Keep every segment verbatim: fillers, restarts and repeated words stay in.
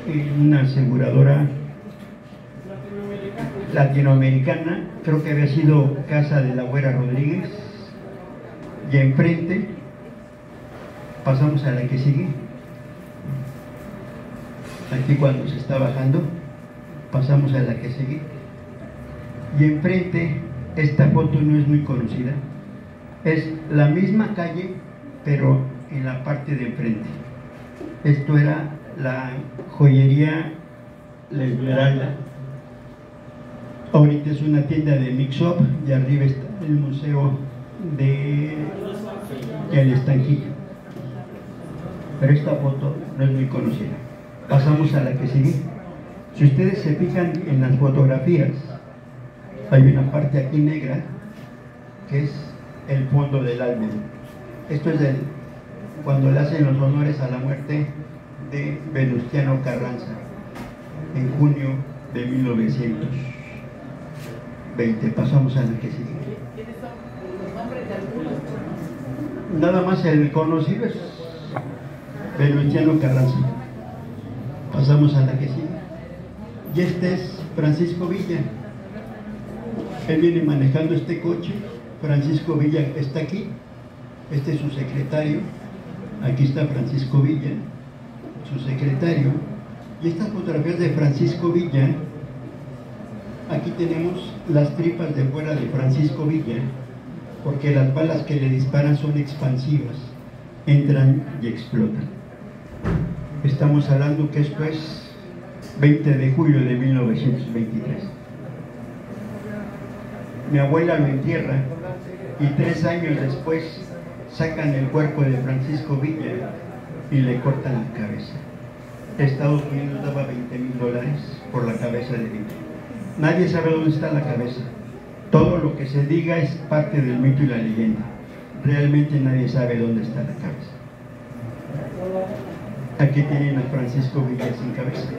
en una aseguradora latinoamericana, creo que había sido casa de la Güera Rodríguez, y enfrente pasamos a la que sigue. Aquí cuando se está bajando, pasamos a la que sigue. Y enfrente, esta foto no es muy conocida, es la misma calle, pero en la parte de enfrente. Esto era la joyería La Esmeralda. Ahorita es una tienda de mix-up y arriba está el museo de El Estanquillo. Pero esta foto no es muy conocida. Pasamos a la que sigue. Si ustedes se fijan en las fotografías, hay una parte aquí negra que es el fondo del álbum. Esto es el, cuando le hacen los honores a la muerte de Venustiano Carranza en junio de mil novecientos veinte. Pasamos a la que sigue. Nada más el conocido es Venustiano Carranza. Pasamos a la que sigue. Y este es Francisco Villa. Él viene manejando este coche. Francisco Villa está aquí. Este es su secretario. Aquí está Francisco Villa, su secretario. Y estas fotografías de Francisco Villa, aquí tenemos las tripas de fuera de Francisco Villa, porque las balas que le disparan son expansivas, entran y explotan. Estamos hablando que esto es veinte de julio de mil novecientos veintitrés. Mi abuela lo entierra y tres años después sacan el cuerpo de Francisco Villa y le cortan la cabeza. Estados Unidos daba veinte mil dólares por la cabeza de Villa. Nadie sabe dónde está la cabeza. Todo lo que se diga es parte del mito y la leyenda. Realmente nadie sabe dónde está la cabeza. Aquí tienen a Francisco Villa sin cabeza.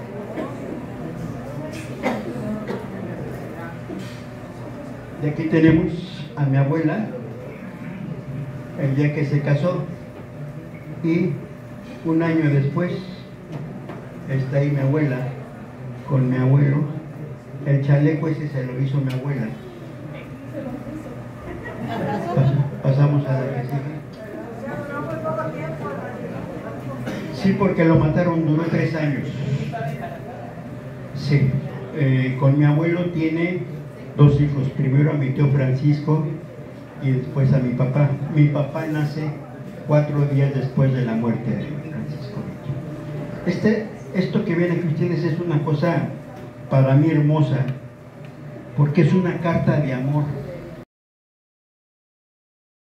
Y aquí tenemos a mi abuela el día que se casó, y un año después está ahí mi abuela con mi abuelo. El chaleco ese se lo hizo mi abuela. Pas pasamos a la que sigue. Sí, porque lo mataron, duró tres años. Sí, eh, con mi abuelo tiene dos hijos, primero a mi tío Francisco y después a mi papá. Mi papá nace cuatro días después de la muerte de Francisco. Este, esto que ven aquí ustedes es una cosa para mí hermosa, porque es una carta de amor